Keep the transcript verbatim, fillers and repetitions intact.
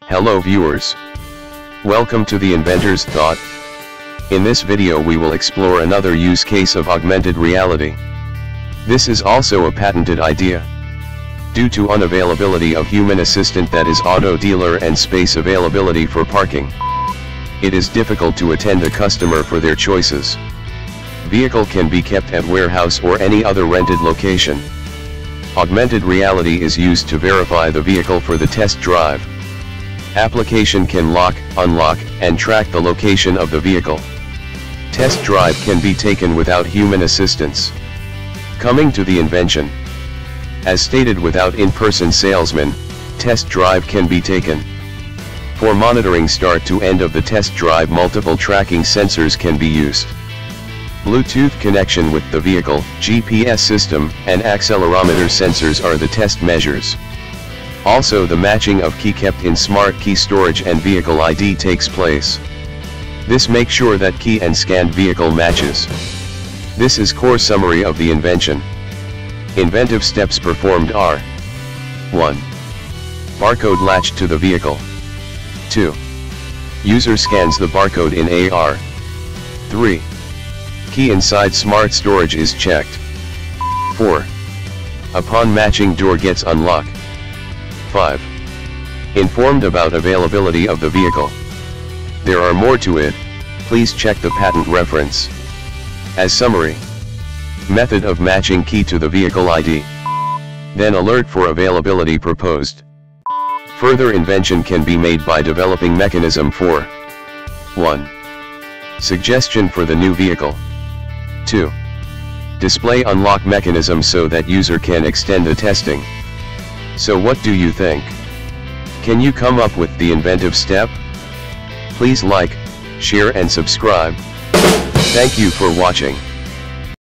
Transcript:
Hello viewers. Welcome to the Inventor's Thought. In this video we will explore another use case of augmented reality. This is also a patented idea. Due to unavailability of human assistant, that is auto dealer, and space availability for parking, it is difficult to attend a customer for their choices. Vehicle can be kept at warehouse or any other rented location. Augmented reality is used to verify the vehicle for the test drive. Application can lock, unlock, and track the location of the vehicle. Test drive can be taken without human assistance. Coming to the invention. As stated, without in-person salesman, test drive can be taken. For monitoring start to end of the test drive, multiple tracking sensors can be used. Bluetooth connection with the vehicle, G P S system, and accelerometer sensors are the test measures. Also, the matching of key kept in smart key storage and vehicle I D takes place. This makes sure that key and scanned vehicle matches. This is core summary of the invention. Inventive steps performed are: one. Barcode latched to the vehicle. two. User scans the barcode in A R. three. Key inside smart storage is checked. four. Upon matching, door gets unlocked. five. Informed about availability of the vehicle. There are more to it, please check the patent reference. As summary: method of matching key to the vehicle I D. Then alert for availability proposed. Further invention can be made by developing mechanism for: one. Suggestion for the new vehicle. two. Display unlock mechanism so that user can extend the testing. So what do you think? Can you come up with the inventive step? Please like, share and subscribe. Thank you for watching.